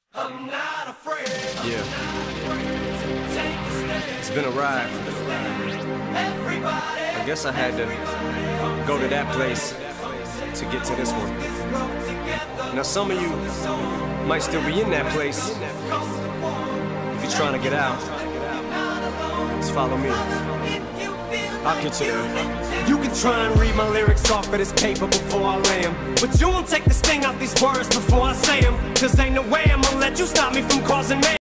I'm not afraid. Yeah. It's been a ride. I guess I had to go to that place to get to this one. Now some of you might still be in that place. If you're trying to get out, just follow me. I'll get you there. You can try and read my lyrics off of this paper before I lay 'em, but you won't take the sting out these words before I say 'em. 'Cause ain't no way I'm gonna let you stop me from causing mayhem.